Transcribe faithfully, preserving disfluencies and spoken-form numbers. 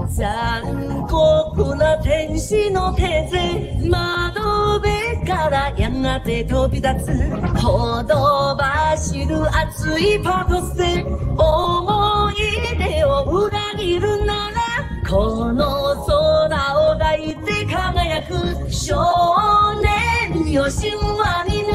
残酷な天使の手勢、窓辺からやがて飛び立つ。ほどばしる熱いパトスで思い出を裏切るなら、この空を抱いて輝く少年よ、神話に